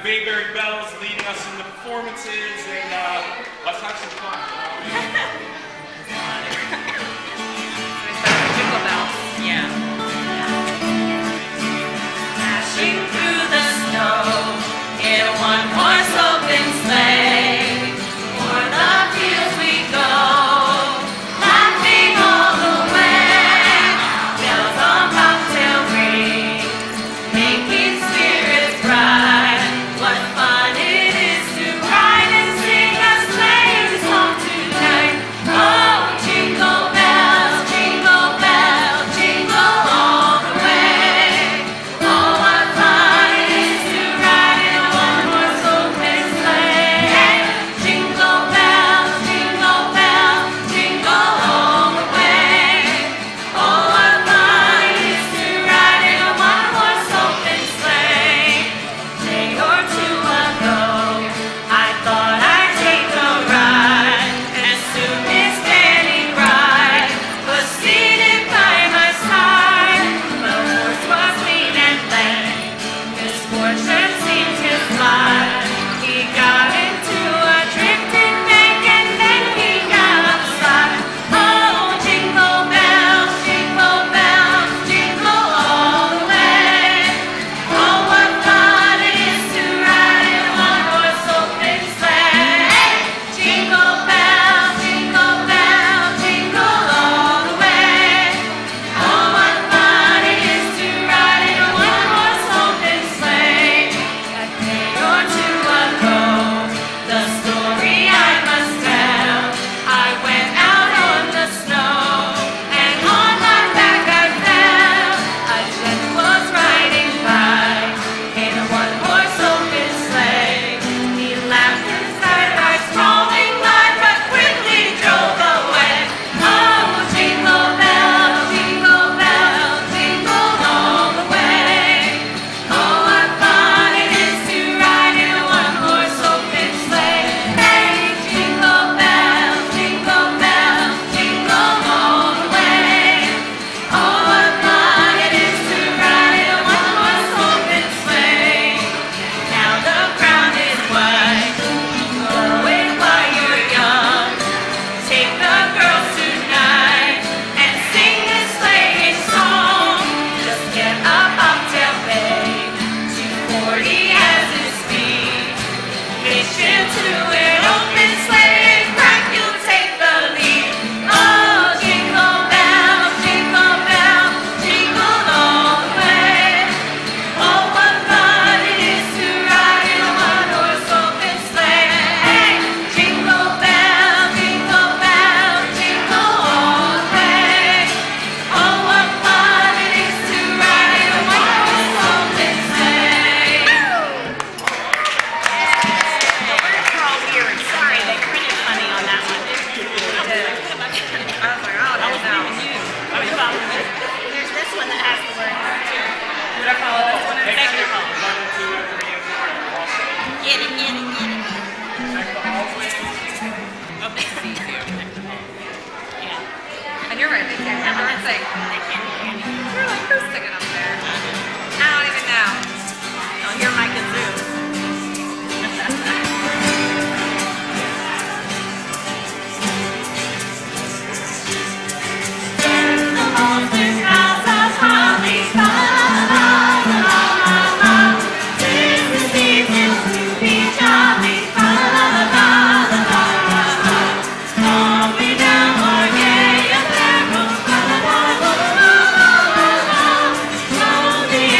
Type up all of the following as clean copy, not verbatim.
Bayberry Bells leading us in the performances, and let's have some fun. Jingle Bells. Yeah. Dashing through the snow in a one-horse open sleigh, o'er the fields we go, laughing all the way. Bells on bobtail ring, making spirits bright. What fun it is to ride and sing a sleigh song tonight. Oh, jingle bells, jingle bells, jingle all the way. Oh, what fun it is to ride in a one-horse open sleigh. Jingle bells, jingle bells, jingle all the way. Oh, what fun it is to ride in a one-horse open sleigh. Day or two ago, I thought I'd take a ride, and soon Miss Fanny Bride was seated by my side. The horse was lean and lame, misfortune seemed his lot. He got into a drifting bank and then he got upside. Oh, jingle bells, jingle all the way. Oh, what fun it is to ride in a one-horse open sleigh. Jingle bells, jingle all the way. Oh, what fun it is to ride in a one-horse open sleigh. A day or two ago, the story I must tell. I went out on the snow, and on my back I fell. A gent was riding by in a one-horse open sleigh. He laughed inside our sprawling life, but quickly drove away. Oh, jingle bells, jingle all the way. Oh, what fun it is to ride in a one-horse open sleigh. Hey, jingle bells, jingle all the way. Oh, what fun it is to ride in a one-horse open sleigh. Now the ground is white, go away while you're young. Take the girls tonight and sing this sleighing song. Just get a bobtail bay, 240 as its speed. Hitch into an open sleigh and crack, you'll take the lead. Oh, jingle bells, jingle all the way. Oh, what fun it is to ride in a one-horse open sleigh. Jingle bells, jingle all the way. Oh, what fun it is to ride in a one-horse open sleigh. We're all weird. Sorry, they printed funny on that one. I was like, oh, that was There's this one that has the word too. Would I follow this one? Technical. Get it. Oh, this is easier. Technical. Yeah. And you're right, they can't have a thing. They can't hear me. You're like, who's singing up there? I don't even know. I'll hear my kazoo. Monsters house of holly, la la la la la. Tis the season to be jolly, la la la la la la. All we now are gay and merry, la la la la la la la.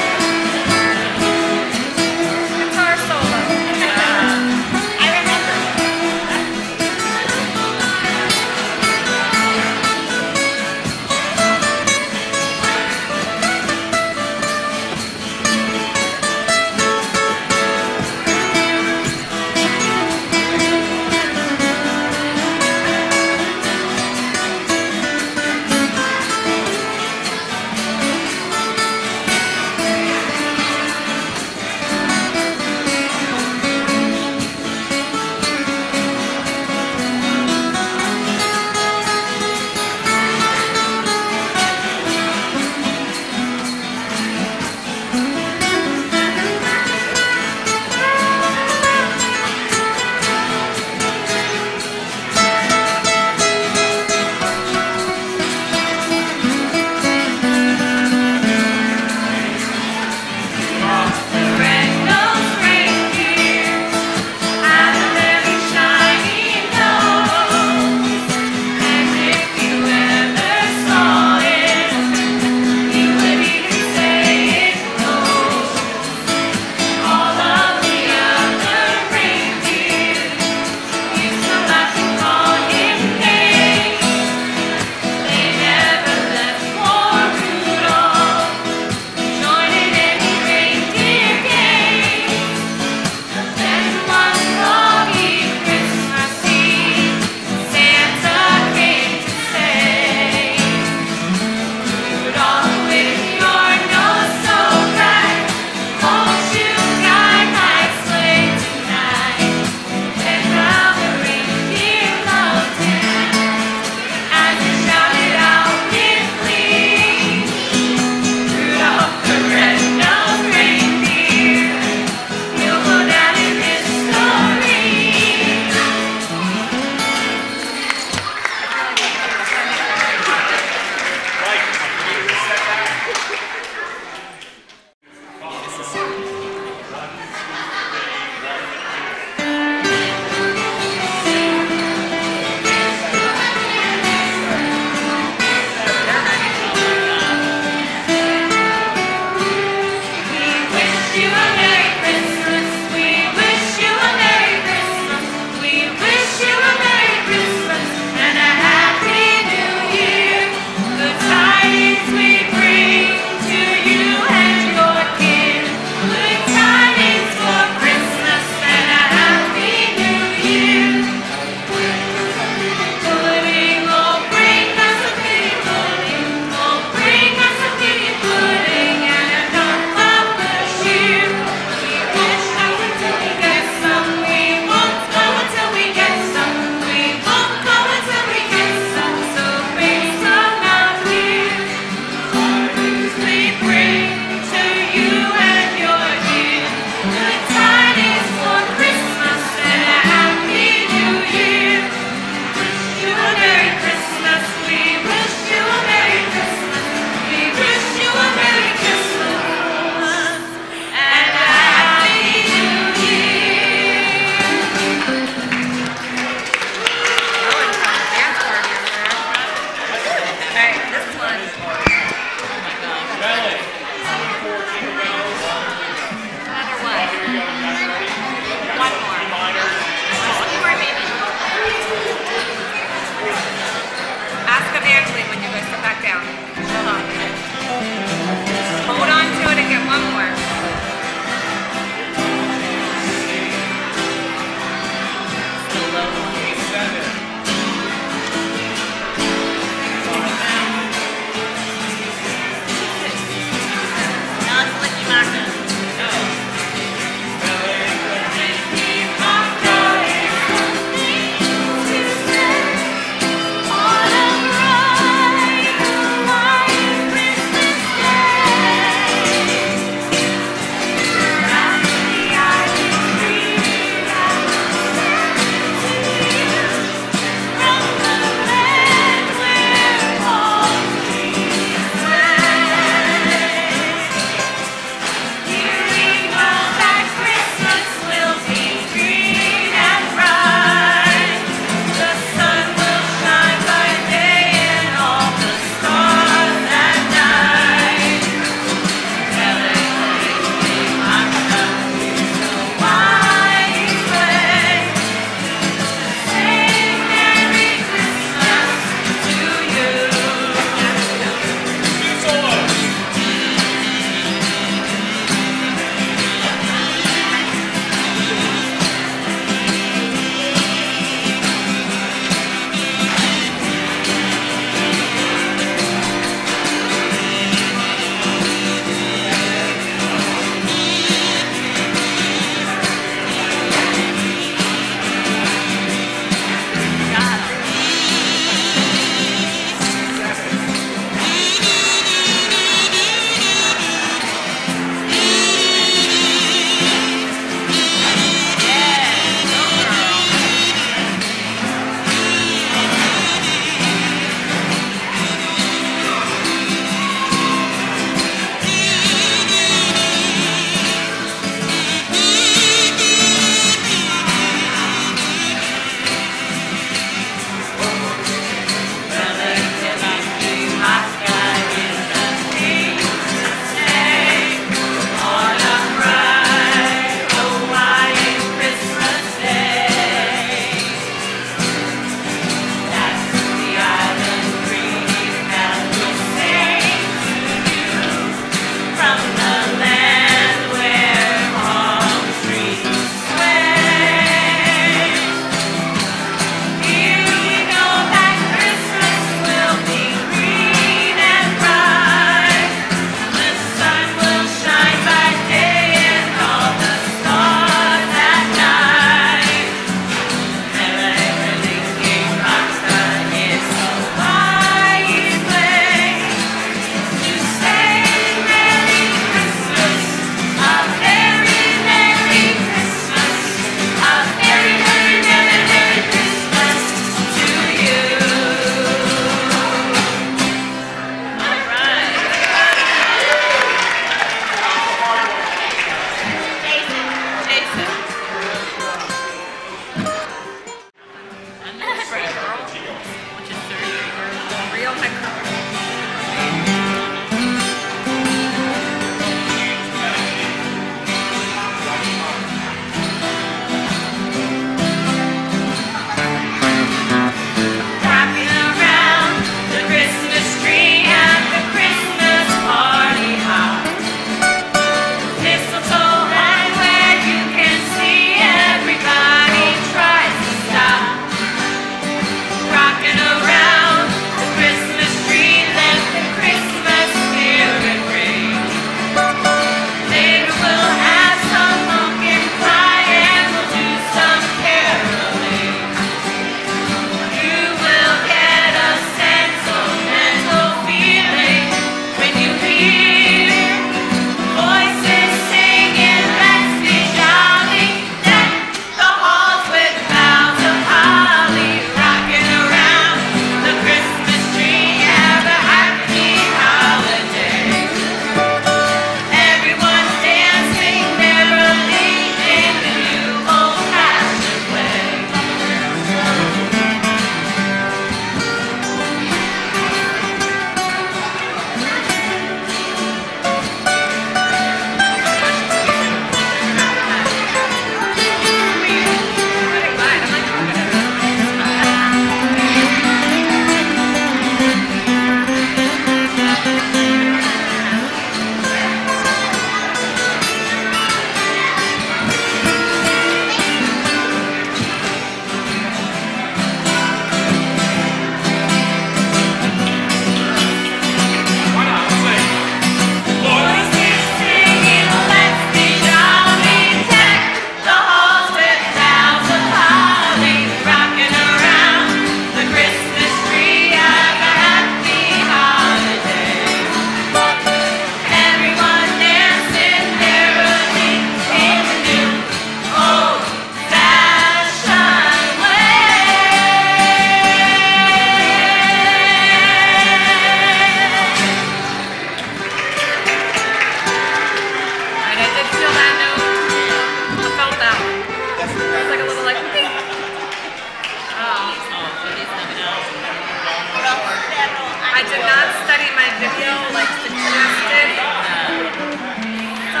did not study my video like suggested. So,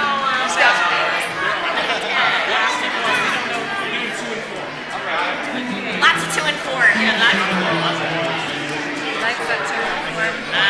Lots of 2 and 4. Yeah, lots of 4. likes that 2 and 4.